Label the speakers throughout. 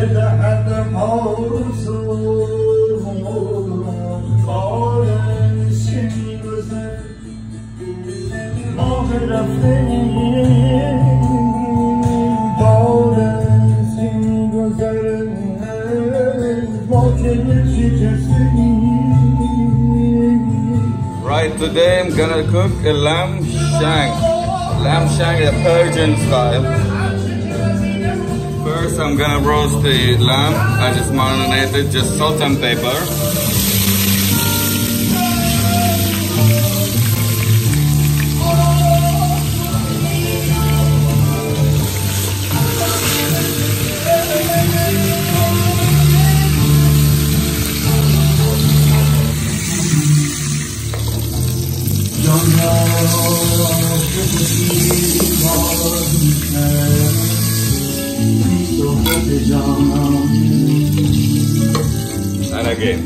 Speaker 1: Right, today I'm gonna cook a lamb shank. Lamb shank is a Persian style. First I'm gonna roast the lamb. I just marinated, just salt and pepper. And again.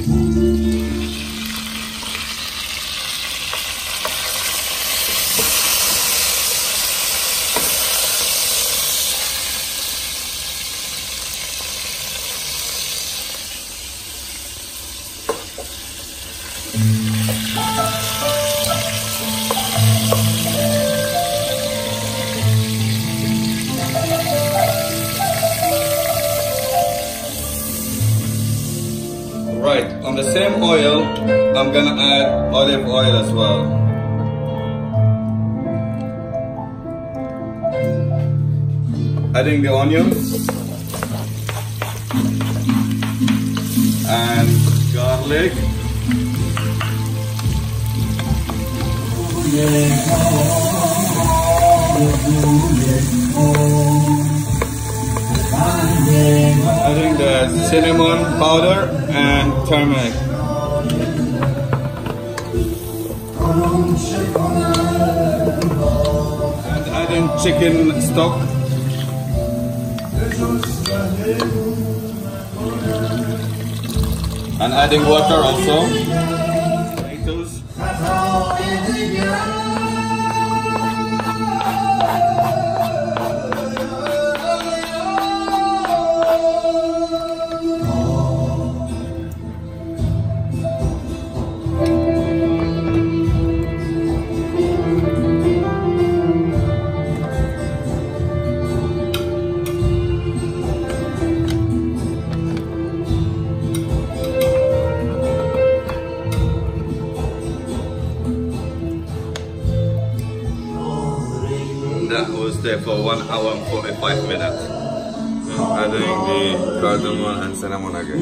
Speaker 1: Right, on the same oil, I'm gonna add olive oil as well. Adding the onions and garlic. Adding the cinnamon powder and turmeric. And adding chicken stock. And adding water also. Potatoes. That was there for 1 hour and 45 minutes. Adding the cardamom and cinnamon again.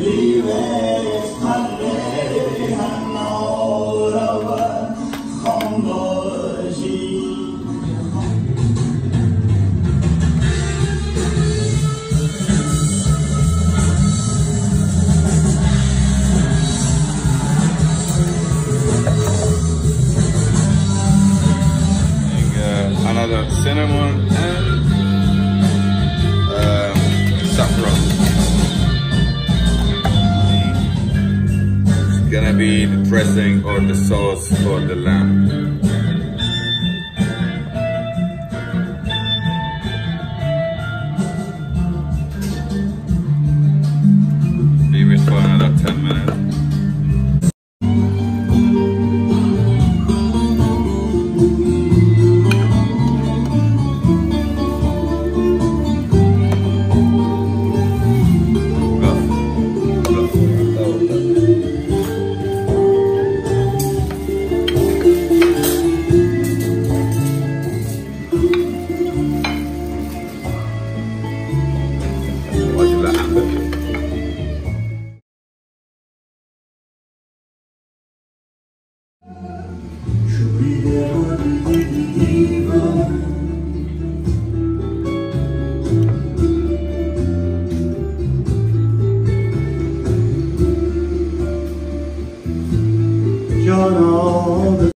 Speaker 1: Another cinnamon and saffron. It's gonna be the dressing or the sauce for the lamb.